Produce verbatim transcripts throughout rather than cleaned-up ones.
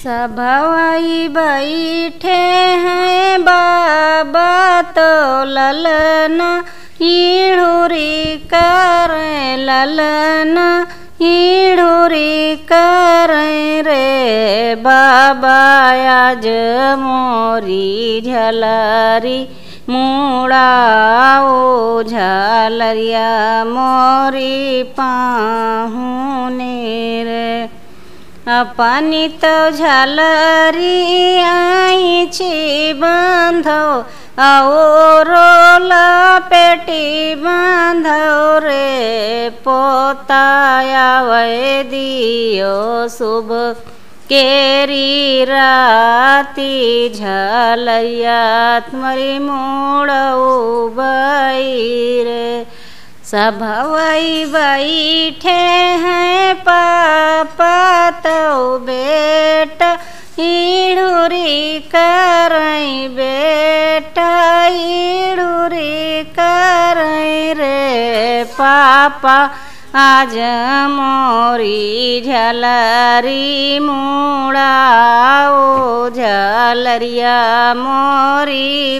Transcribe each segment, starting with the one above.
सभवाई बैठे हैं बाबा तो ललना ईढ़ुरी करें ललना ईढ़ुरी करें रे बाबा आज मोरी झलरी मुड़ाओ झलरिया मोरी पाहुने रे अपनी तो झलरी आई छी बांधो और लपेटी बांधो रे पोताया वे दियो शुभ केरी राती झलरिया तुम्हारी मोड़ो बई रे सभवाई बैठे हैं पापा तो बेटा ईढ़ुरी करई बेटा ईढ़ुरी करई रे पापा आज मोरी झलरी मुड़ाओ झलरिया मोरी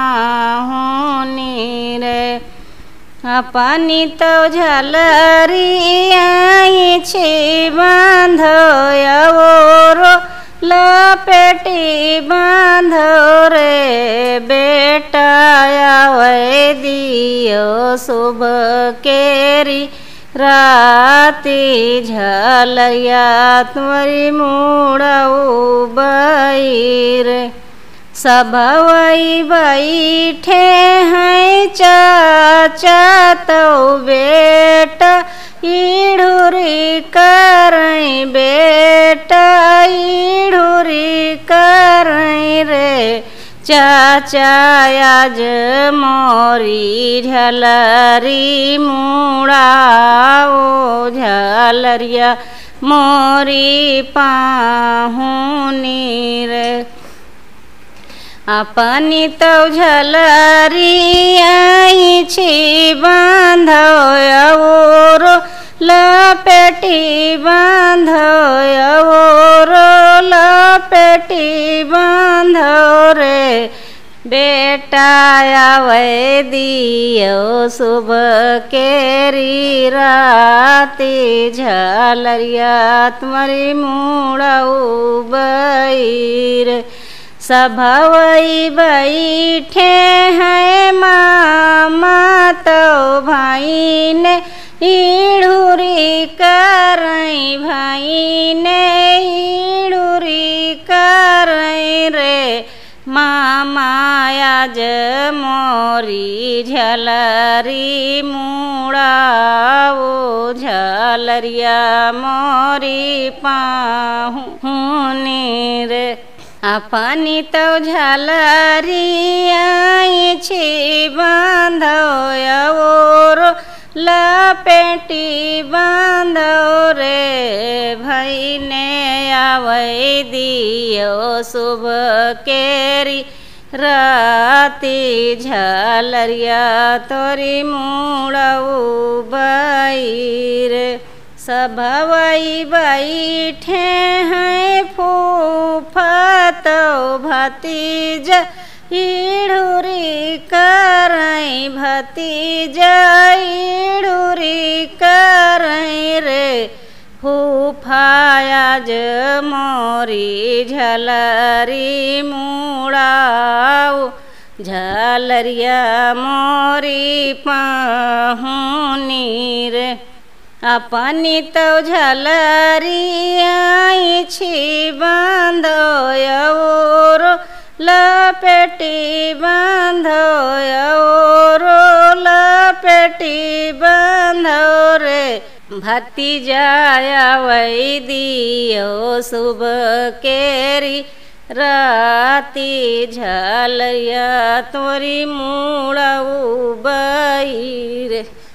पाहुनी रे अपनी तो झलरी आई छी बांधो और लपेटी बांधो रे बेटा आवे दियो शुभ केरी राती झलरिया तुम्हारी मुड़ाऊ बई रे सभवाई बैठे हैं चाचा तो बेटा ईढ़ुरी करई बेटा ईढ़ुरी करई रे चाचा आज मोरी झलरी मुड़ाओ झलरिया मोरी पाहुनी रे अपनी तो झलरी आई छी बांधो और लपेटी बांधो और लपेटी बांधो रे बेटा आवे दियो शुभ केरी राती झलरिया तुम्हारी मुड़ाऊ बई रे सभवाई बैठे हैं मामा तो भाई ने ईढ़ुरी करई भाई ने ईढ़ुरी करई रे मामा आज मोरी झलरी मुड़ाओ झलरिया मोरी पाहुनी रे अपनी तो झलरी आई छी बांधो और लपेटी बांधो रे भाई ने आवे दियो शुभ केरी राती झलरिया तोरी मुड़ाऊ बई रे सभवाई बैठे हैं फूफा तो भतीज ईढ़ुरी करई भतीज ईढ़ुरी करई रे फूफा आज मोरी झलरी मुड़ाओ झलरिया मोरी पाहुनी रे अपनी तो झलरी आई छी बांधो और लपेटी बांधो और लपेटी बांधो रे भतीजा आवे दियो शुभ केरी राती झलरिया तोरी मुड़ाऊ बई रे।